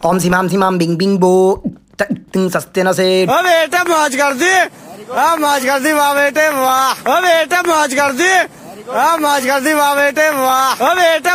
ओम सिमाम Bing Bing बो तुम सस्ते न से। ओ बेटा मौज कर दी, मौज कर दी वाह बेटे वाह। ओ बेटा मौज कर दी, मौज कर दी वाह बेटे वाह। ओ बेटा